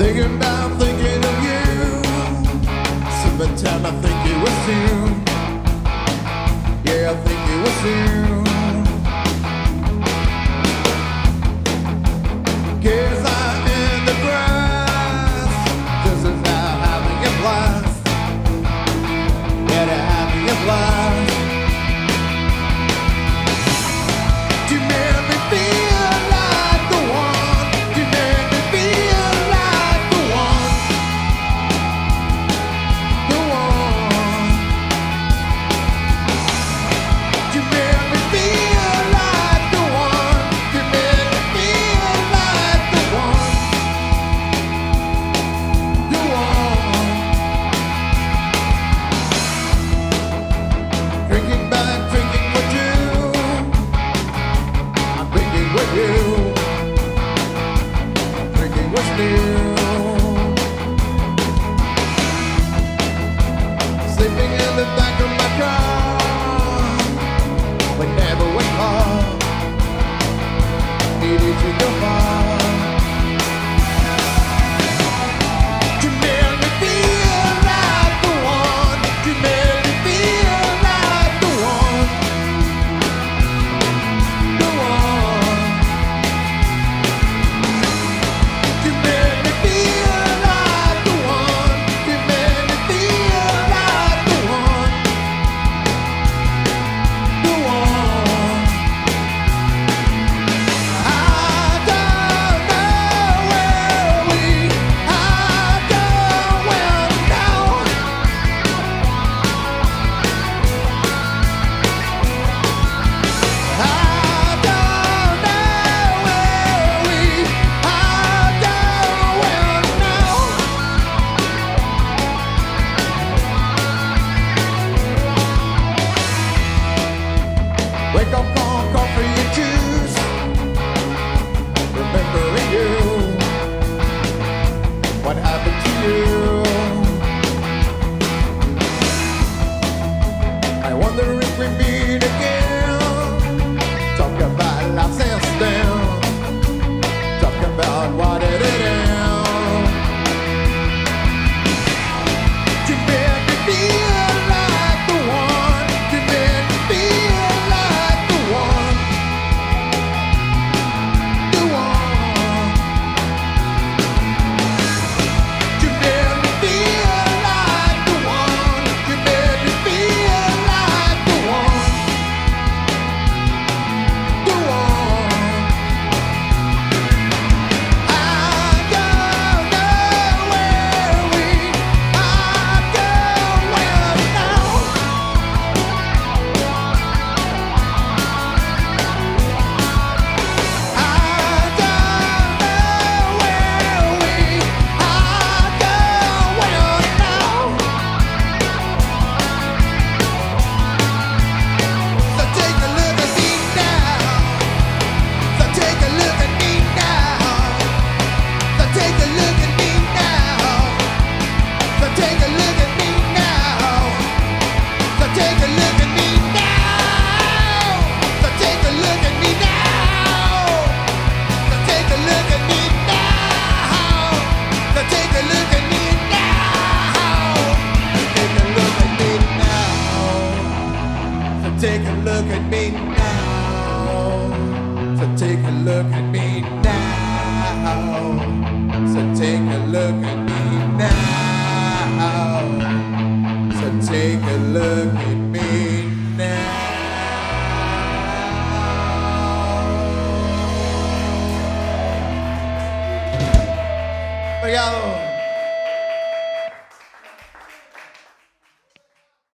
Thinking about thinking of you. Summertime, I think it was you. Yeah, I think it was you. Guess I'm in the grass. This is how having a blast. Yeah, they're having a blast. You made me feel like the one. You made me feel like the one. The one. You made me feel like the one. You made me feel like the one. The one. Drinking back, drinking with you. I'm drinking with you. Drinking what's new. Sleeping in the back of my car. We never went far. Needed to go far. You made me feel like the one. You made me feel like the one. The one. You made me feel like the one. You made me feel like the one. The one. I don't know where we. I don't well know. I don't know where we. I don't well know. Wake up on coffee and juice. Remembering you. What happened to you? I wonder if we meet again. Talk about life since then. Talk about what it is. You made me feel like the one. You made me feel like the one. The one. You made me feel like the one. You made me feel like the one. The one. I don't know where we. I don't well know. I don't know where we. I don't well know. So take a look at me now. So take a look at me now. So take a look at me now. So take a look at me now. So take a look at me now. So take a look at me now. So take a look at me now. So take a look at me now. Take a look at me now. So take a look at me now. So take a look at me now. So take a look at me now. So take a look at me now. Obrigado.